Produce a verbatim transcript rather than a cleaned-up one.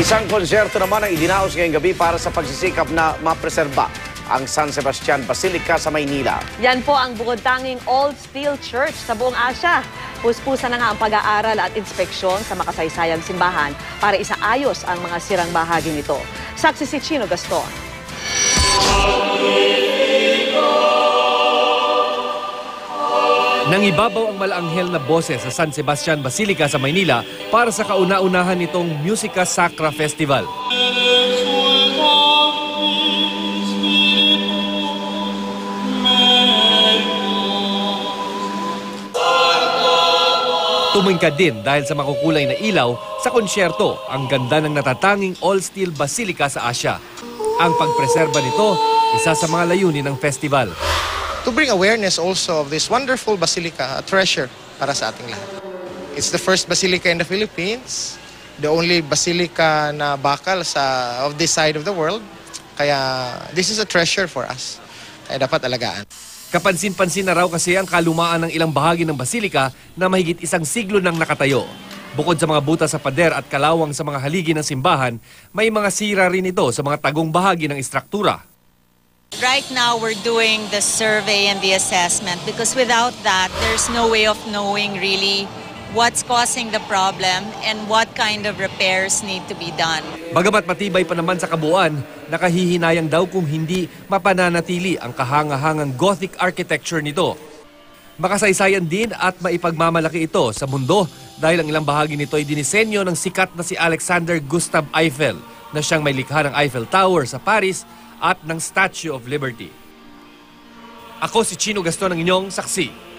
Isang konsyerto naman ang idinaos ngayong gabi para sa pagsisikap na mapreserba ang San Sebastian Basilica sa Maynila. Yan po ang bukod tanging all-steel church sa buong Asya. Puspusan na nga ang pag-aaral at inspeksyon sa makasaysayang simbahan para isaayos ang mga sirang bahagi nito. Saksi si Chino Gaston. Nangibabaw ang malaanghel na boses sa San Sebastian Basilica sa Maynila para sa kauna-unahan nitong Musica Sacra Festival. Tumingkad din dahil sa makukulay na ilaw sa konsyerto ang ganda ng natatanging all-steel basilica sa Asya. Ang pagpreserba nito, isa sa mga layunin ng festival. To bring awareness also of this wonderful basilica, a treasure para sa ating lahat. It's the first basilica in the Philippines, the only basilica na bakal sa of this side of the world. Kaya this is a treasure for us. Kaya dapat alagaan. Kapansin-pansin na raw kasi ang kalumaan ng ilang bahagi ng basilika na mahigit isang siglo nang nakatayo. Bukod sa mga butas sa pader at kalawang sa mga haligi ng simbahan, may mga sira rin ito sa mga tagong bahagi ng istruktura. Right now, we're doing the survey and the assessment because without that, there's no way of knowing really what's causing the problem and what kind of repairs need to be done. Bagamat matibay pa naman sa kabuuan, nakahihinayang daw kung hindi mapananatili ang kahangahangang Gothic architecture nito. Makasaysayan din at maipagmamalaki ito sa mundo dahil ang ilang bahagi nito ay dinisenyo ng sikat na si Alexander Gustav Eiffel na siyang may likha ng Eiffel Tower sa Paris at ng Statue of Liberty. Ako si Chino Gaston, ang inyong saksi.